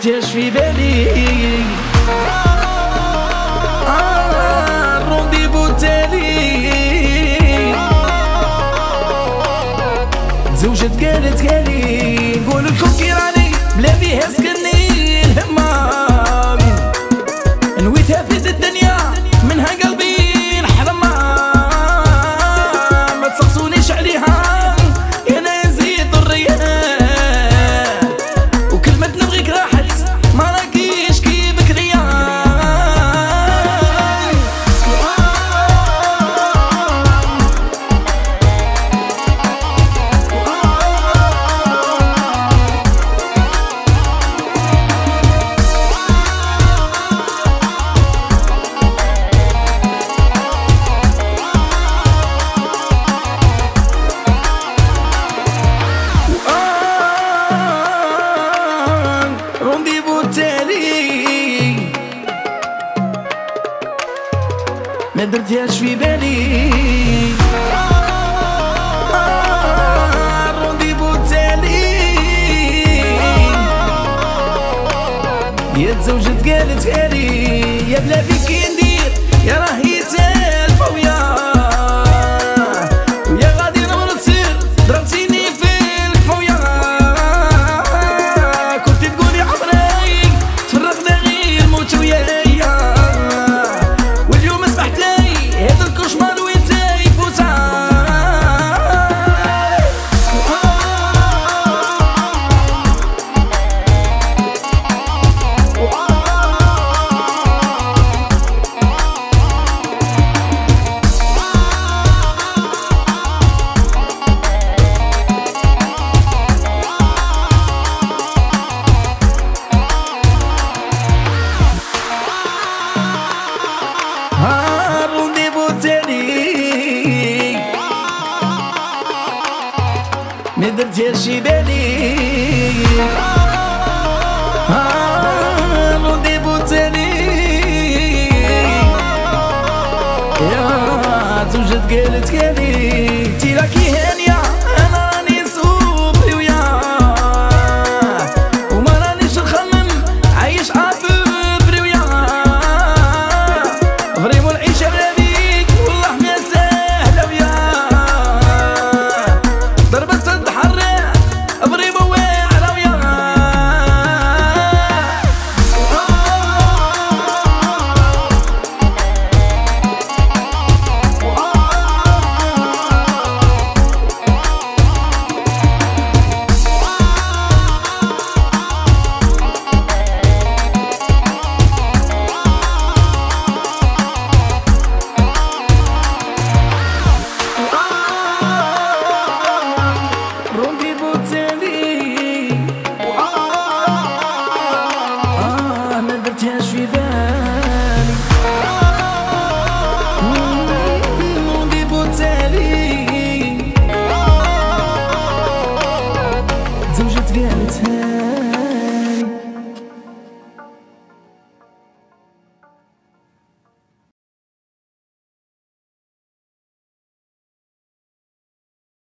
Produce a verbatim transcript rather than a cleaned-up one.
درتيهاش في بالي. آه الرونديفو التالي تزوجت قالت قالي نقول لكم كي راني بلا بيها سكني الهمة نويتها في الدنيا منها قلبي نحرمها ما تسقسونيش عليها يا انا نزيد الريان وكلمة نبغيك راحت ما راكيش كي بكريان. رونديفو التالي ما درتيهاش في بالي. آه الرونديفو التالي يا تزوجت قالت قالي يا بلا فيك كي ندير يا راهي سالفة ويا ويا غادي نمرض سير ضربتيني في الفويا كنت تقولي عمري تفرقنا غير موت ويايا واليوم اسمحت لي هذا الكشمار وين جاي يفوتها. الرونديفو التالي ما درتيهاش في بالي. الرونديفو التالي يا زوجت قالت قالي تي راكي هاني